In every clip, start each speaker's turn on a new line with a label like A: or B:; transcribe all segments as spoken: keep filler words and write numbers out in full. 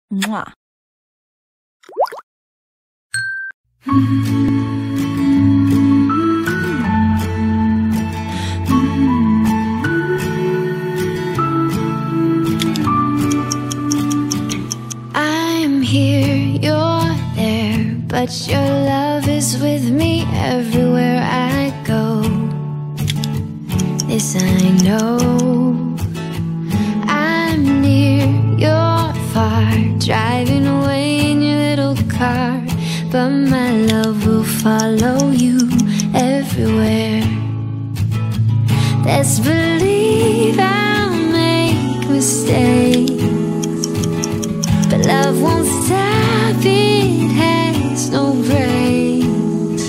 A: Mwah.
B: I'm here, you're there, but your love is with me everywhere I go. This I know. I'm near, you're far, driving away in your little car, but my love will follow you everywhere. Let's believe I'll make mistakes, but love won't stop, it has no brakes.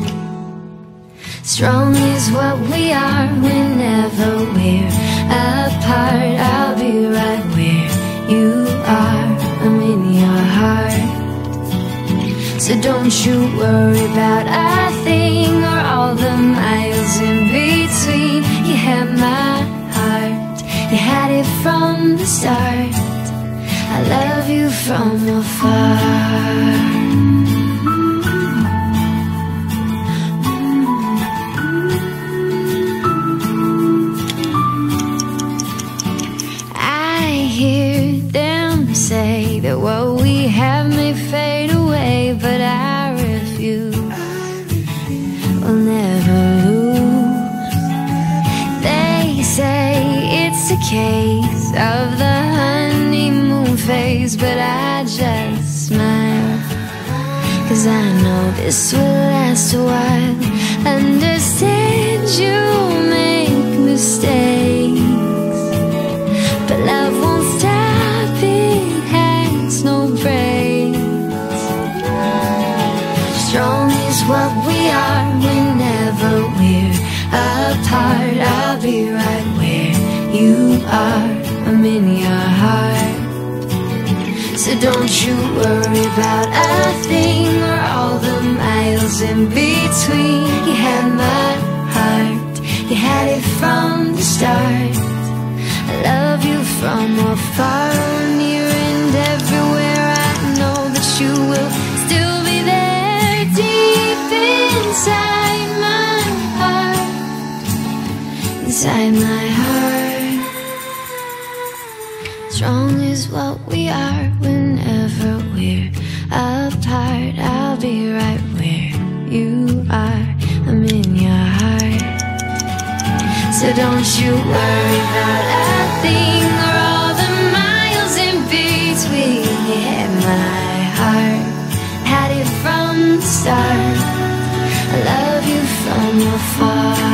B: Strong is what we are whenever we're apart. I'll be right where you are, I'm in your heart. So don't you worry about a thing or all the miles in between. You had my heart, you had it from the start. I love you from afar. Say that what we have may fade away, but I refuse, we'll never lose. They say it's a case of the honeymoon phase, but I just smile, 'cause I know this will last a while. Understand you'll make mistakes, but love won't stop, no brakes. Strong is what we are whenever we're apart. I'll be right where you are, I'm in your heart. So don't you worry about a thing or all the miles in between. You had my heart, you had it from the start. I love you from afar, near and everywhere. I know that you will still be there, deep inside my heart, inside my heart. Strong is what we are whenever we're apart. I'll be right where you are, I'm in your heart. So don't you worry about a thing or all the miles in between. You had my heart, had it from the start. I love you from afar.